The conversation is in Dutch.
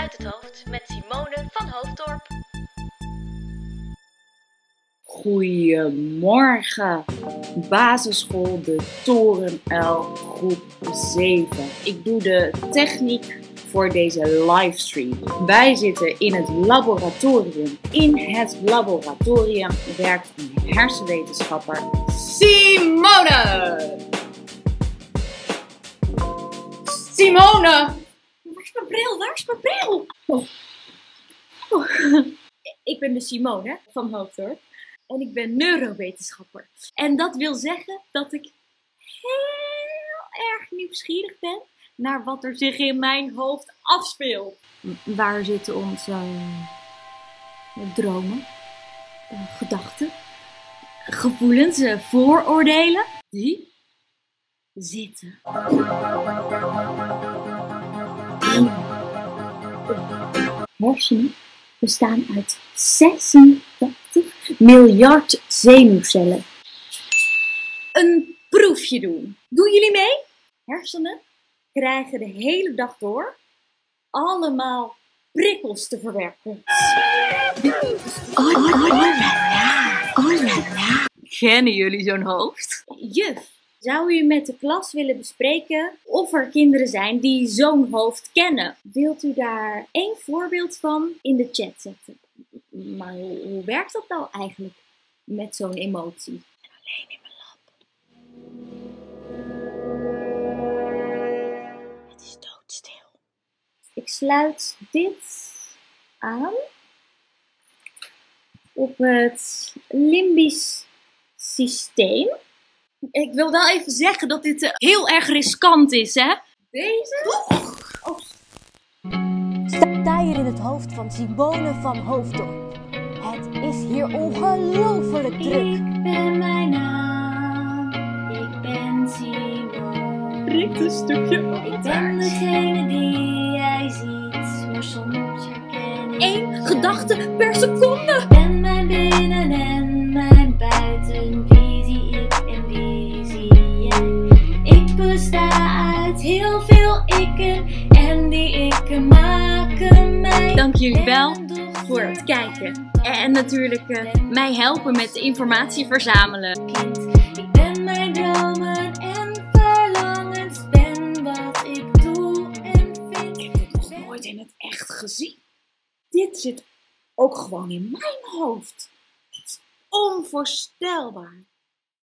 uit het hoofd met Simone van Hoofddorp. Goedemorgen, basisschool De Torenuil groep 7. Ik doe de techniek voor deze livestream. Wij zitten in het laboratorium. In het laboratorium werkt een hersenwetenschapper, Simone! Simone! Waar is mijn bril? Waar is mijn bril? Ik ben dus Simone van Hoofddorp en ik ben neurowetenschapper. En dat wil zeggen dat ik heel erg nieuwsgierig ben naar wat er zich in mijn hoofd afspeelt. Waar zitten onze dromen, gedachten, gevoelens, vooroordelen? Die zitten hersenen bestaan uit 86 miljard zenuwcellen. Een proefje doen. Doen jullie mee? Hersenen krijgen de hele dag door allemaal prikkels te verwerken. Kennen jullie zo'n hoofd? Juf, zou u met de klas willen bespreken of er kinderen zijn die zo'n hoofd kennen? Wilt u daar één voorbeeld van in de chat zetten? Maar hoe werkt dat nou eigenlijk met zo'n emotie? En alleen in mijn lab. Het is doodstil. Ik sluit dit aan op het limbisch systeem. Ik wil wel even zeggen dat dit heel erg riskant is, hè? Deze? Oh. Sta hier in het hoofd van Simone van Hoofddorp. Het is hier ongelooflijk druk. Ik ben mijn naam, ik ben Simone. Prikt een stukje op. Ik ben degene die jij ziet, maar soms herken ik 1 gedachte per seconde. Ik ben mijn binnen en mijn buiten. Wie zie ik en wie zie jij? Ik besta uit heel veel ikken en die ikken maken mij. Dank jullie wel voor het kijken. En natuurlijk mij helpen met de informatie verzamelen. Ik ben mijn dromen en verlangens, ben wat ik doe en vind. Ik heb dit nog nooit in het echt gezien. Dit zit ook gewoon in mijn hoofd. Het is onvoorstelbaar.